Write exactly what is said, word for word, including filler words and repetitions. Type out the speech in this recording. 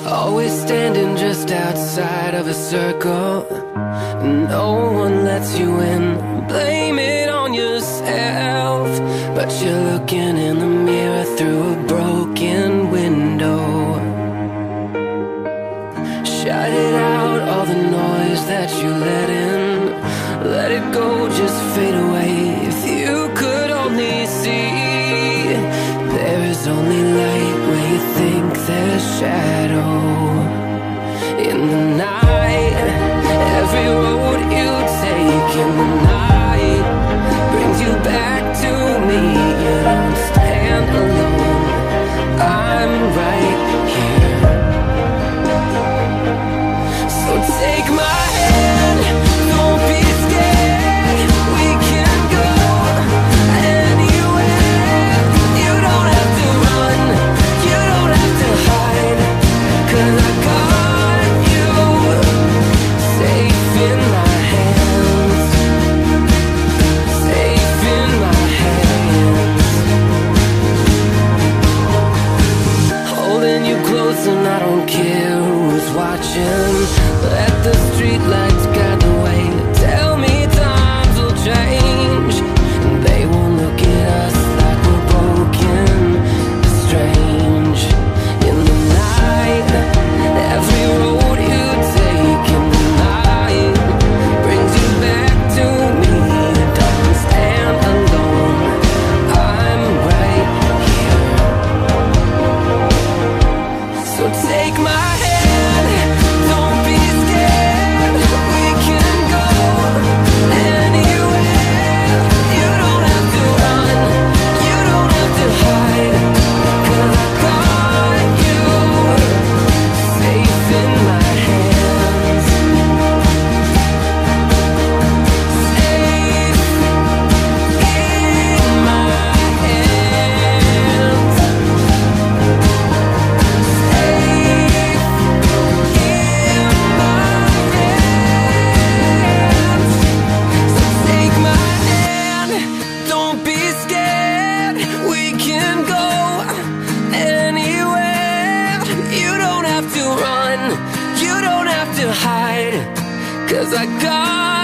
Always standing just outside of a circle. No one lets you in. Blame it on yourself, but you're looking in the mirror through a broken window. Shut it out, all the noise that you let in. Let it go, just fade away. If you could only see, there is only light where you think there's shadow. In the night, every road you take in the night brings you back to me. You don't stand alone, I'm right here. So take my hand, don't be scared. We can go anywhere. You don't have to run, you don't have to hide, 'cause I got you safe in my hands. Safe in my hands. Holding you close and I don't care who's watching. Let the streetlights guide the way. Tell me times will change. They won't look at us like we're broken, strange. In the night, every road you take in the night brings you back to me. Don't stand alone, I'm right here. So take my hand, don't be scared. We can go anywhere. You don't have to run, you don't have to hide, 'cause I got you safe in my hands. Safe in my hands. Safe in my hands. So take my hand, don't be scared. We can go anywhere. You don't have to run, you don't have to hide, 'cause I got